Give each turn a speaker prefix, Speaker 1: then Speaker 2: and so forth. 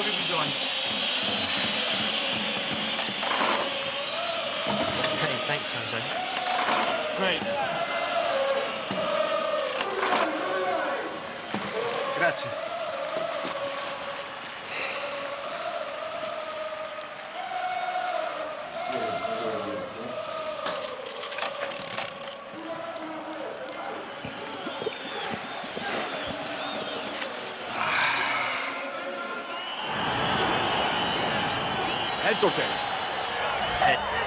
Speaker 1: avevo bisogno.
Speaker 2: Okay, thanks, Jose.
Speaker 1: Great.
Speaker 3: Grazie.
Speaker 4: Heads or tails?
Speaker 2: Heads.